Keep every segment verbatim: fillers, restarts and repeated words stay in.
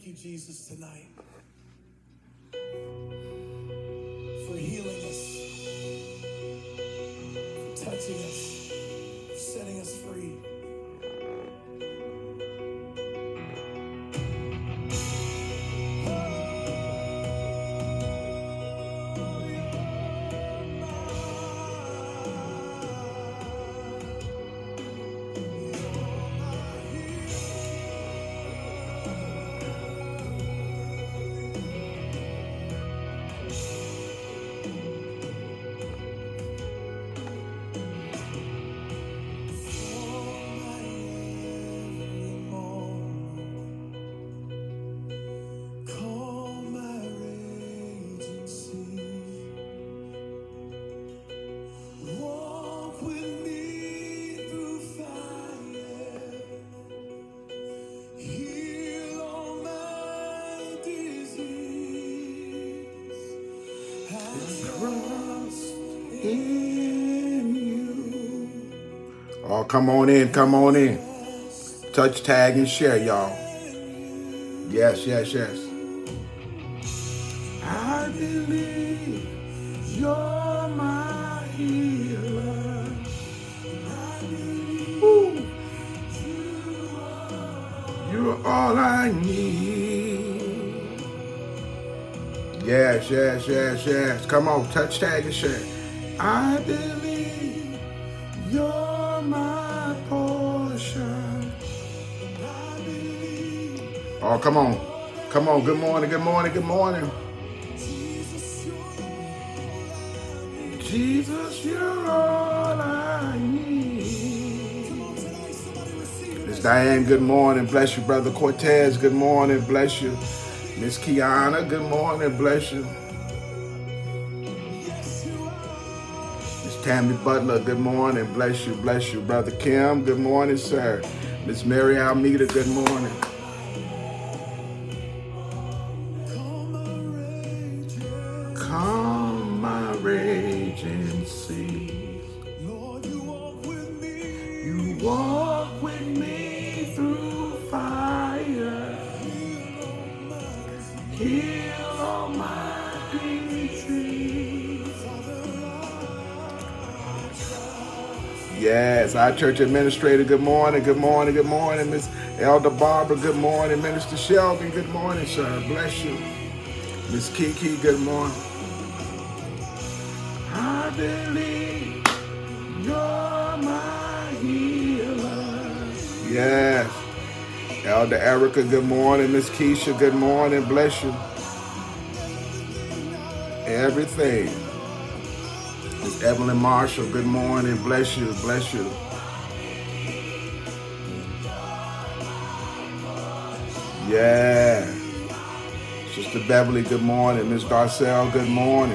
Thank you, Jesus, tonight for healing us, for touching us, for setting us free. Oh, come on in, come on in. Touch, tag, and share, y'all. Yes, yes, yes. I believe you're my healer. Ooh. You're all I need. Yes, yes, yes, yes. Come on, touch, tag, and share. I believe you're my portion. Oh, come on. Come on. Good morning, good morning, good morning. Jesus, you're all I need. Miss Diane, good morning. Bless you, Brother Cortez. Good morning. Bless you. Miss Kiana, good morning. Bless you. Tammy Butler, good morning. Bless you, bless you. Brother Kim, good morning, sir. Miss Mary Almeida, good morning. Calm my raging seas. Lord, you walk with me. You walk with me through fire. Heal all my disease. Yes, our church administrator, good morning, good morning, good morning. Miss Elder Barbara, good morning. Minister Shelby, good morning, sir. Bless you. Miss Kiki, good morning. I believe you're my healer. Yes. Elder Erica, good morning. Miss Keisha, good morning. Bless you. Everything. Miss Evelyn Marshall, good morning. Bless you, bless you. Yeah. Sister Beverly, good morning. Miss Darcel, good morning.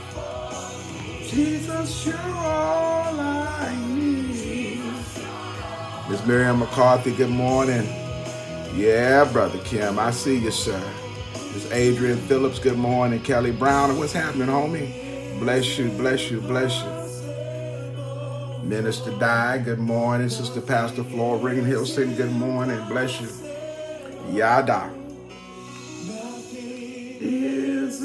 Jesus, you're all I need. Miss Miriam McCarthy, good morning. Yeah, Brother Kim, I see you, sir. Miss Adrian Phillips, good morning. Kelly Brown, what's happening, homie? Bless you, bless you, bless you. Minister Di, good morning. Sister Pastor Flora Ring Hilson, good morning. Bless you. Yada. Nothing is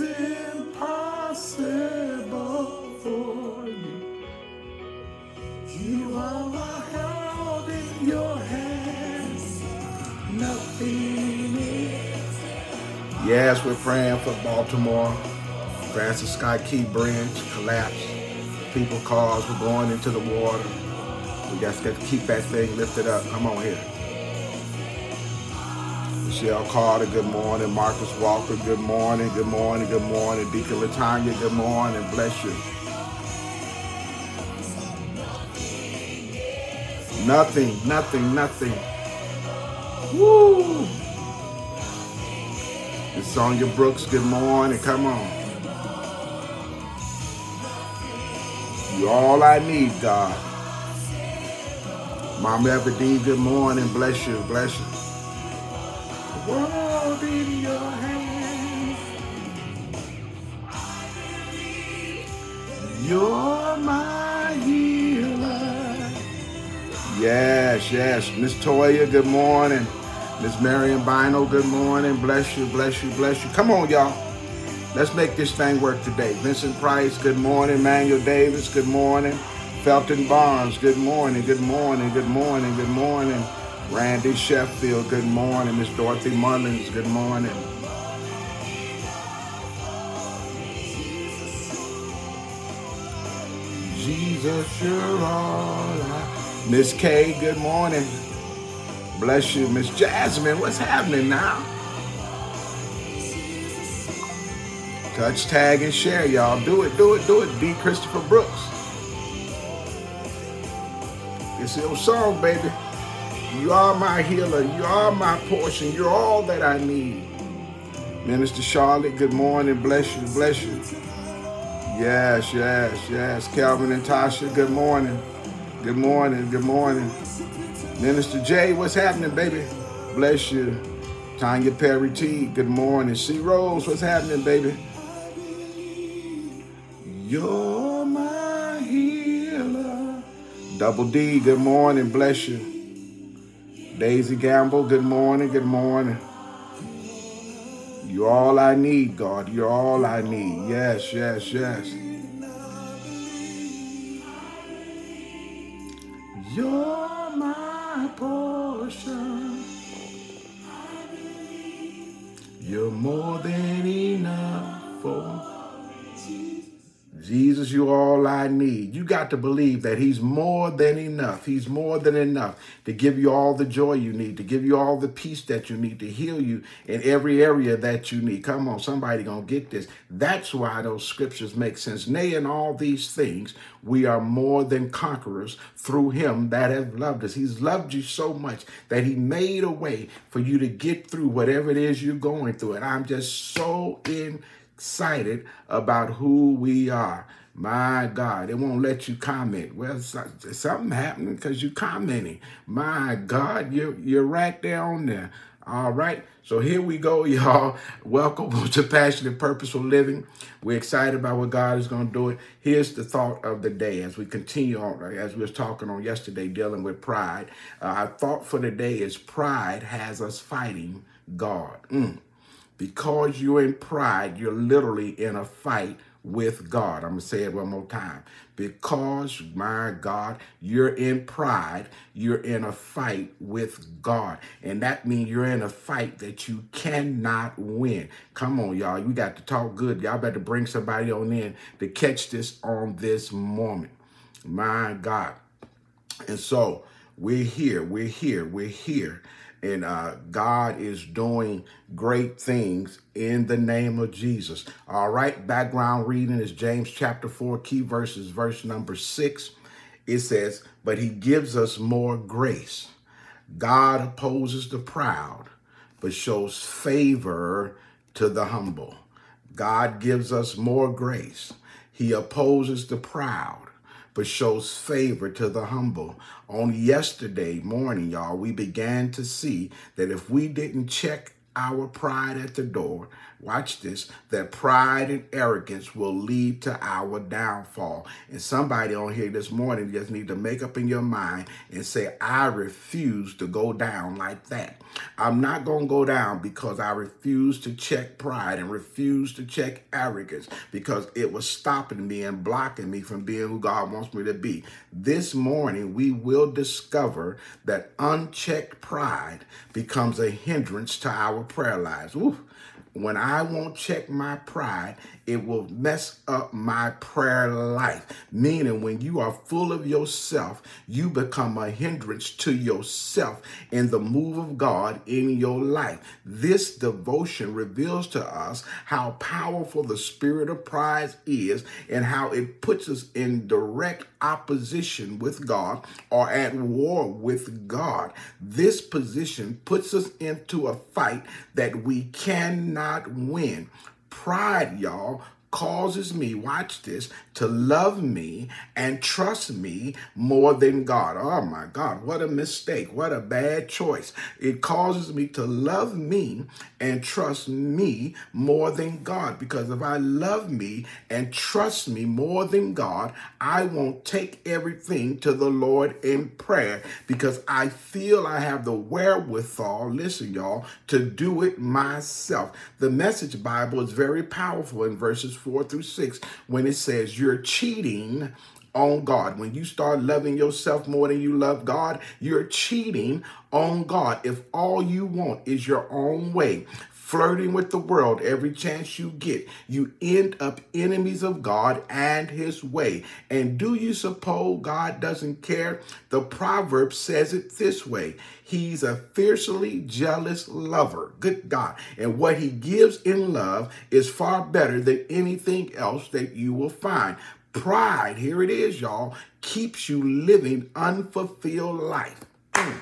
impossible for you. You are held in your hands. Nothing is. Yes, we're praying for Baltimore. Francis Scott Key Bridge collapsed. People, cars were going into the water. We just got to keep that thing lifted up. Come on here. Michelle Carter, good morning. Marcus Walker, good morning. Good morning, good morning. Deacon Latanya, good morning. Bless you. Nothing, nothing, nothing. Woo! Miss Sonia Brooks, good morning. Come on. You're all I need, God. Mama Everdeen, good morning. Bless you, bless you. The world in your hands. You're my healer. Yes, yes. Miss Toya, good morning. Miss Marion Bino, good morning. Bless you, bless you, bless you. Come on, y'all. Let's make this thing work today. Vincent Price, good morning. Manuel Davis, good morning. Felton Barnes, good morning, good morning, good morning, good morning. Randy Sheffield, good morning. Miss Dorothy Mullins, good morning. Jesus, you're all I... Miss K, good morning. Bless you. Miss Jasmine, what's happening now? Touch, tag, and share, y'all. Do it, do it, do it. D. Christopher Brooks. It's your song, baby. You are my healer. You are my portion. You're all that I need. Minister Charlotte, good morning. Bless you, bless you. Yes, yes, yes. Calvin and Tasha, good morning. Good morning, good morning. Minister J, what's happening, baby? Bless you. Tanya Perry T, good morning. C. Rose, what's happening, baby? You're my healer. Double D, good morning. Bless you. Daisy Gamble, good morning, good morning. You're all I need, God. You're all I need. Yes, yes, yes. You're my portion. You're more than enough for Jesus, you're all I need. You got to believe that he's more than enough. He's more than enough to give you all the joy you need, to give you all the peace that you need, to heal you in every area that you need. Come on, somebody gonna get this. That's why those scriptures make sense. Nay, in all these things, we are more than conquerors through him that has loved us. He's loved you so much that he made a way for you to get through whatever it is you're going through. And I'm just so in excited about who we are. My God, it won't let you comment. Well, something happening because you're commenting. My God, you're, you're right there on there. All right. So here we go, y'all. Welcome to Passionate Purposeful Living. We're excited about what God is going to do. It. Here's the thought of the day as we continue on, as we were talking on yesterday, dealing with pride. Uh, our thought for the day is pride has us fighting God. Mm. Because you're in pride, you're literally in a fight with God. I'm going to say it one more time. Because, my God, you're in pride, you're in a fight with God. And that means you're in a fight that you cannot win. Come on, y'all. We got to talk good. Y'all better bring somebody on in to catch this on this moment. My God. And so we're here. We're here. We're here. And uh, God is doing great things in the name of Jesus. All right, background reading is James chapter four, key verses, verse number six. It says, but he gives us more grace. God opposes the proud, but shows favor to the humble. God gives us more grace. He opposes the proud, but shows favor to the humble. On yesterday morning, y'all, we began to see that if we didn't check our pride at the door, watch this, that pride and arrogance will lead to our downfall. And somebody on here this morning just need to make up in your mind and say, I refuse to go down like that. I'm not going to go down because I refuse to check pride and refuse to check arrogance because it was stopping me and blocking me from being who God wants me to be. This morning, we will discover that unchecked pride becomes a hindrance to our prayer lives. Ooh. When I won't check my pride, it will mess up my prayer life. Meaning when you are full of yourself, you become a hindrance to yourself in the move of God in your life. This devotion reveals to us how powerful the spirit of pride is and how it puts us in direct opposition with God or at war with God. This position puts us into a fight that we cannot win. Pride, y'all, causes me, watch this, to love me and trust me more than God. Oh my God, what a mistake. What a bad choice. It causes me to love me and trust me more than God. Because if I love me and trust me more than God, I won't take everything to the Lord in prayer because I feel I have the wherewithal, listen y'all, to do it myself. The Message Bible is very powerful in verses four through six when it says you're cheating on God. When you start loving yourself more than you love God, you're cheating on God. If all you want is your own way, flirting with the world every chance you get, you end up enemies of God and his way. And do you suppose God doesn't care? The proverb says it this way: he's a fiercely jealous lover. Good God. And what he gives in love is far better than anything else that you will find. Pride, here it is, y'all, keeps you living unfulfilled life. Mm.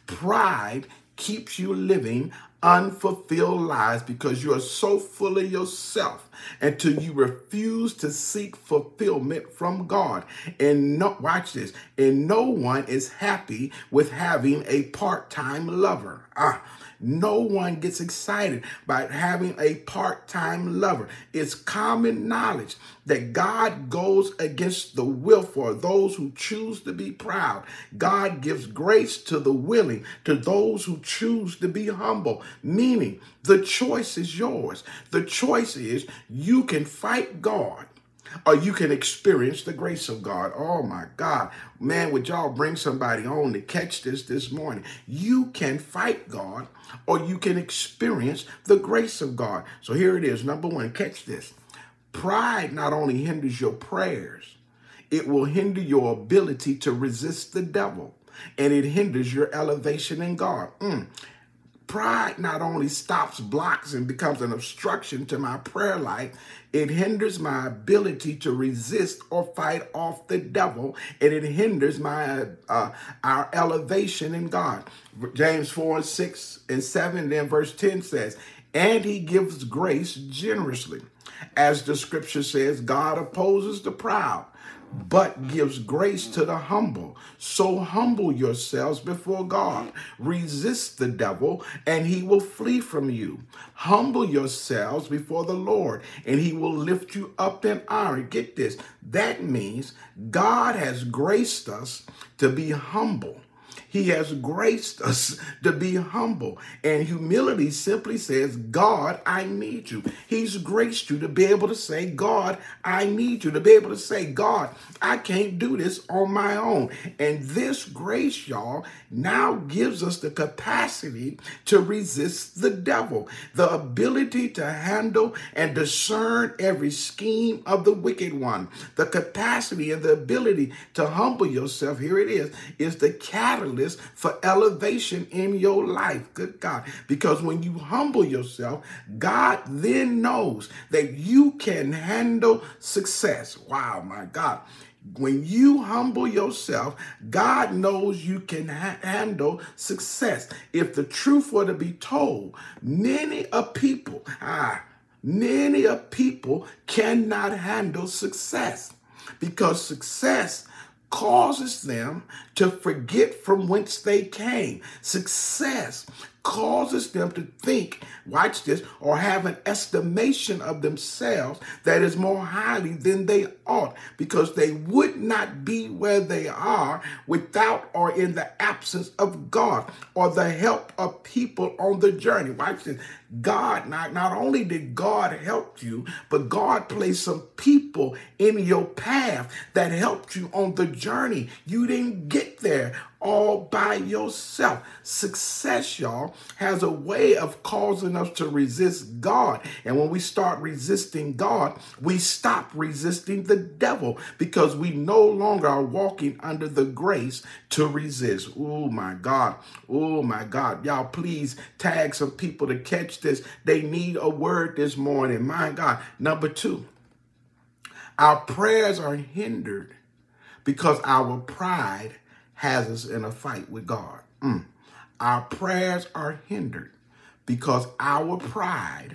Pride keeps you living unfulfilled lives because you are so full of yourself until you refuse to seek fulfillment from God. And no, watch this, and no one is happy with having a part-time lover. Ah, no one gets excited by having a part-time lover. It's common knowledge that God goes against the will for those who choose to be proud. God gives grace to the willing, to those who choose to be humble, meaning the choice is yours. The choice is you can fight God or you can experience the grace of God. Oh my God, man, would y'all bring somebody on to catch this this morning? You can fight God or you can experience the grace of God. So here it is. Number one, catch this. Pride not only hinders your prayers, it will hinder your ability to resist the devil, and it hinders your elevation in God. Mm. Pride not only stops, blocks, and becomes an obstruction to my prayer life, it hinders my ability to resist or fight off the devil, and it hinders my uh, our elevation in God. James four and six and seven, then verse ten says, and he gives grace generously. As the scripture says, God opposes the proud, but gives grace to the humble. So humble yourselves before God. Resist the devil, and he will flee from you. Humble yourselves before the Lord, and he will lift you up in honor. Get this. That means God has graced us to be humble. He has graced us to be humble. And humility simply says, God, I need you. He's graced you to be able to say, God, I need you. To be able to say, God, I can't do this on my own. And this grace, y'all, now gives us the capacity to resist the devil, the ability to handle and discern every scheme of the wicked one. The capacity and the ability to humble yourself, here it is, is the catalyst for elevation in your life. Good God. Because when you humble yourself, God then knows that you can handle success. Wow, my God. When you humble yourself, God knows you can ha- handle success. If the truth were to be told, many a people, ah, many a people cannot handle success because success causes them to forget from whence they came. Success causes them to think, watch this, or have an estimation of themselves that is more highly than they ought, because they would not be where they are without or in the absence of God or the help of people on the journey. Watch this. God, not, not only did God help you, but God placed some people in your path that helped you on the journey. You didn't get there all by yourself. Success, y'all, has a way of causing us to resist God. And when we start resisting God, we stop resisting the devil because we no longer are walking under the grace to resist. Oh, my God. Oh, my God. Y'all, please tag some people to catch this. They need a word this morning. My God. Number two, our prayers are hindered because our pride has us in a fight with God. Mm. Our prayers are hindered because our pride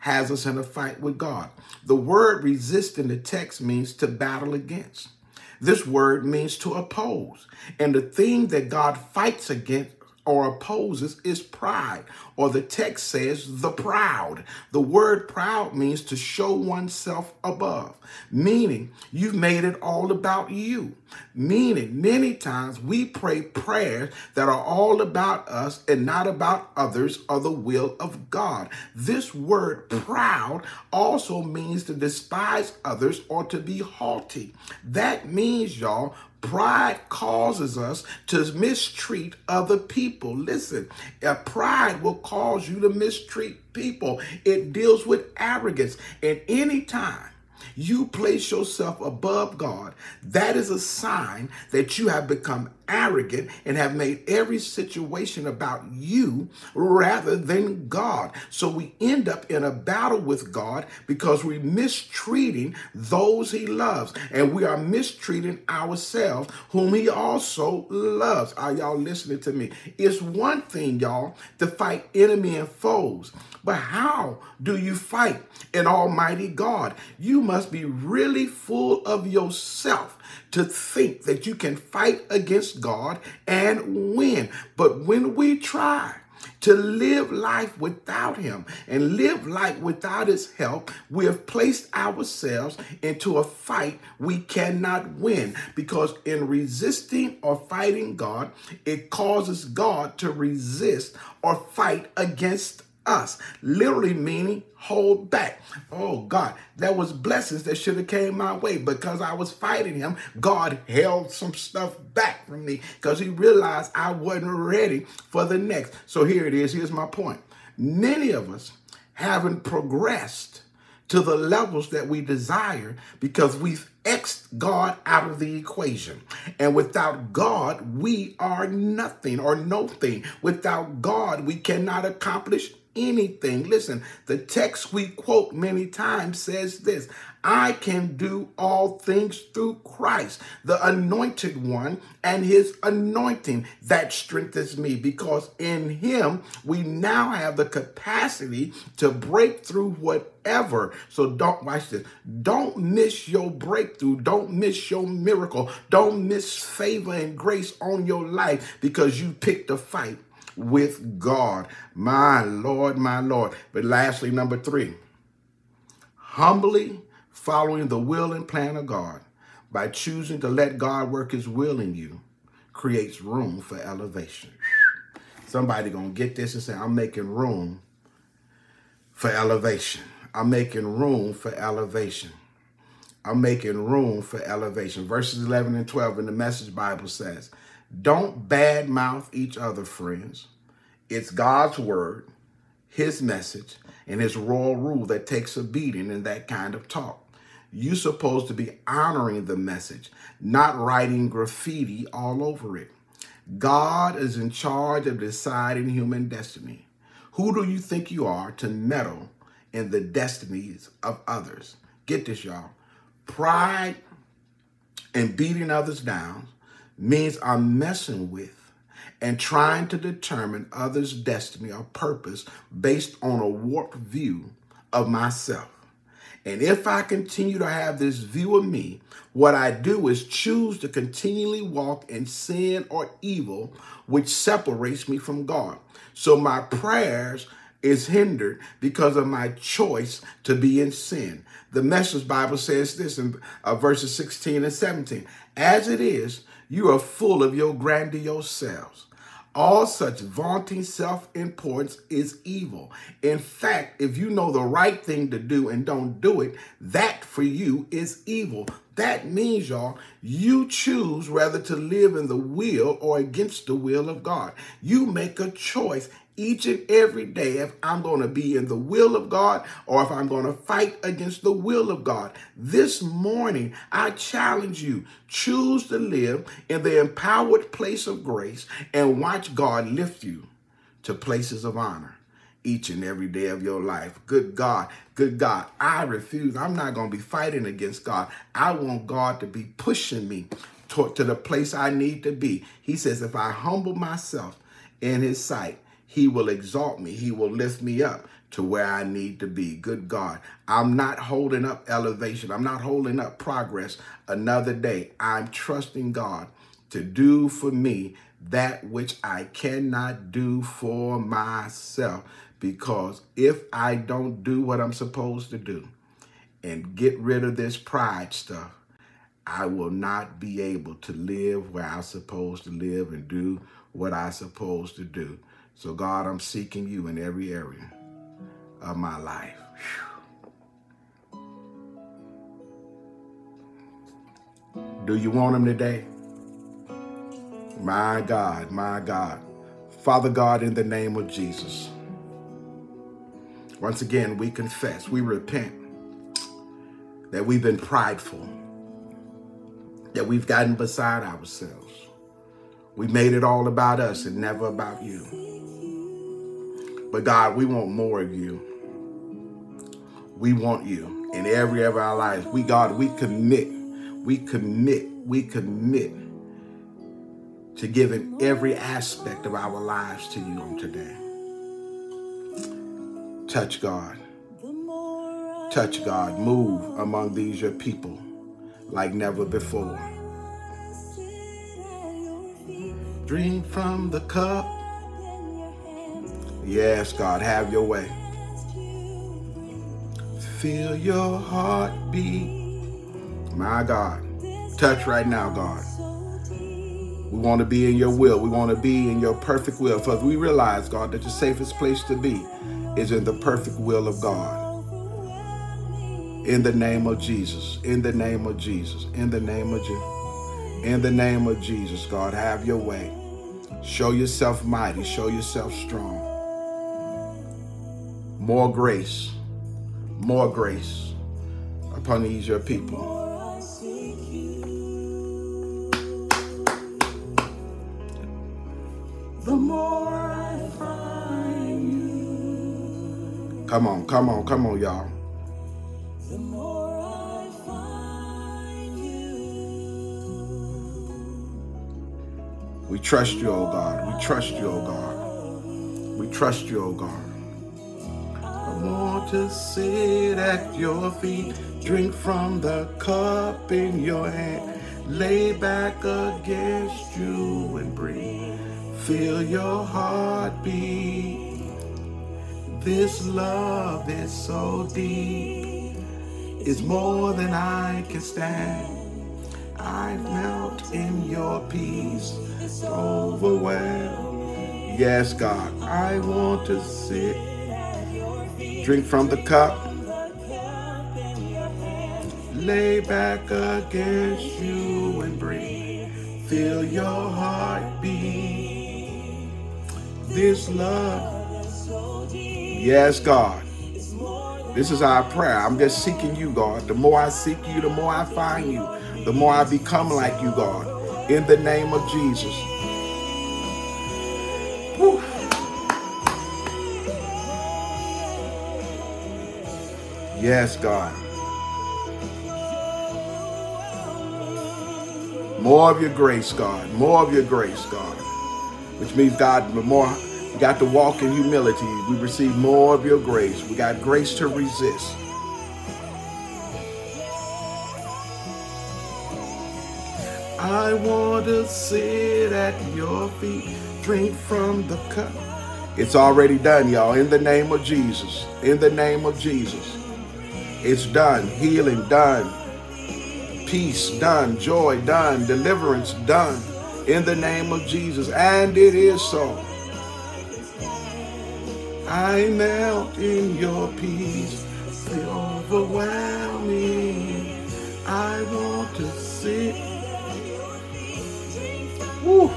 has us in a fight with God. The word resist in the text means to battle against. This word means to oppose. And the thing that God fights against or opposes is pride, or the text says the proud. The word proud means to show oneself above, meaning you've made it all about you. Meaning many times we pray prayers that are all about us and not about others or the will of God. This word proud also means to despise others or to be haughty. That means, y'all, pride causes us to mistreat other people. Listen, uh, pride will cause you to mistreat people. It deals with arrogance. And anytime you place yourself above God, that is a sign that you have become arrogant and have made every situation about you rather than God. So we end up in a battle with God because we're mistreating those he loves, and we are mistreating ourselves whom he also loves. Are y'all listening to me? It's one thing, y'all, to fight enemy and foes, but how do you fight an almighty God? You must be really full of yourself to think that you can fight against God and win. But when we try to live life without him and live life without his help, we have placed ourselves into a fight we cannot win, because in resisting or fighting God, it causes God to resist or fight against us, literally meaning hold back. Oh God, that was blessings that should have came my way. Because I was fighting him, God held some stuff back from me because he realized I wasn't ready for the next. So here it is. Here's my point. Many of us haven't progressed to the levels that we desire because we've X'd God out of the equation. And without God, we are nothing or no thing. Without God, we cannot accomplish anything. Listen, the text we quote many times says this: I can do all things through Christ, the anointed one, and his anointing that strengthens me, because in him we now have the capacity to break through whatever. So don't, watch this, don't miss your breakthrough. Don't miss your miracle. Don't miss favor and grace on your life because you picked a fight with God. My Lord, my Lord. But lastly, number three, humbly following the will and plan of God by choosing to let God work his will in you creates room for elevation. Somebody gonna get this and say, I'm making room for elevation. I'm making room for elevation. I'm making room for elevation. Verses eleven and twelve in the Message Bible says, don't badmouth each other, friends. It's God's word, his message, and his royal rule that takes a beating in that kind of talk. You're supposed to be honoring the message, not writing graffiti all over it. God is in charge of deciding human destiny. Who do you think you are to meddle in the destinies of others? Get this, y'all. Pride and beating others down means I'm messing with and trying to determine others' destiny or purpose based on a warped view of myself. And if I continue to have this view of me, what I do is choose to continually walk in sin or evil, which separates me from God. So my prayers is hindered because of my choice to be in sin. The Message Bible says this in uh, verses sixteen and seventeen. As it is, you are full of your grandiose selves. All such vaunting self-importance is evil. In fact, if you know the right thing to do and don't do it, that for you is evil. That means, y'all, you choose whether to live in the will or against the will of God. You make a choice each and every day if I'm going to be in the will of God or if I'm going to fight against the will of God. This morning, I challenge you, choose to live in the empowered place of grace and watch God lift you to places of honor each and every day of your life. Good God, good God, I refuse. I'm not going to be fighting against God. I want God to be pushing me to, to the place I need to be. He says, if I humble myself in his sight, he will exalt me. He will lift me up to where I need to be. Good God, I'm not holding up elevation. I'm not holding up progress another day. I'm trusting God to do for me that which I cannot do for myself. Because if I don't do what I'm supposed to do and get rid of this pride stuff, I will not be able to live where I'm supposed to live and do what I'm supposed to do. So God, I'm seeking you in every area of my life. Whew. Do you want him today? My God, my God. Father God, in the name of Jesus, once again, we confess, we repent that we've been prideful, that we've gotten beside ourselves. We made it all about us and never about you. But God, we want more of you. We want you in every area of our lives. We, God, we commit, we commit, we commit to giving every aspect of our lives to you on today. Touch, God. Touch, God. Move among these your people like never before. Drink from the cup. Yes, God, have your way. Feel your heart beat. My God. Touch right now, God. We want to be in your will. We want to be in your perfect will. For we realize, God, that the safest place to be is in the perfect will of God. In the name of Jesus. In the name of Jesus. In the name of Jesus. In the name of Jesus, God, have your way. Show yourself mighty. Show yourself strong. More grace. More grace upon these your people. The more I find you. Come on, come on, come on, y'all. The more I find you. We trust you, oh God. We trust you, oh God. We trust you, oh God. I want to sit at your feet, drink from the cup in your hand, lay back against you and breathe. Feel your heartbeat. This love is so deep. It's more than I can stand. I melt in your peace. It's overwhelmed. Yes, God, I want to sit. Drink from the cup. Lay back against you and breathe. Feel your heartbeat. This love. Yes, God. This is our prayer. I'm just seeking you, God. The more I seek you, the more I find you. The more I become like you, God. In the name of Jesus. Whew. Yes, God. More of your grace, God. More of your grace, God. Which means, God, the more we got to walk in humility, we receive more of your grace. We got grace to resist. I want to sit at your feet, drink from the cup. It's already done, y'all, in the name of Jesus. In the name of Jesus. It's done. Healing done. Peace done. Joy done. Deliverance done. In the name of Jesus. And it is so. I melt in your peace. Feel overwhelming. I want to sit. Woo.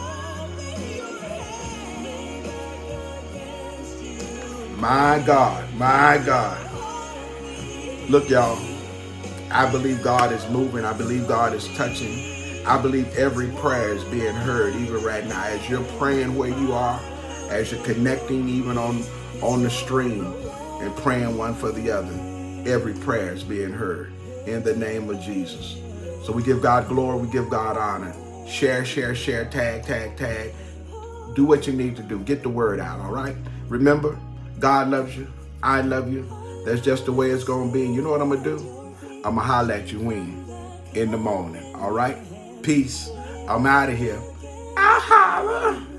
My God, my God. Look, y'all, I believe God is moving. I believe God is touching. I believe every prayer is being heard, even right now. As you're praying where you are, as you're connecting even on, on the stream and praying one for the other, every prayer is being heard in the name of Jesus. So we give God glory, we give God honor. Share, share, share, tag, tag, tag. Do what you need to do. Get the word out, all right? Remember, God loves you. I love you. That's just the way it's going to be. You know what I'm going to do? I'm going to holler at you when? In the morning. All right? Peace. I'm out of here. I'll holler.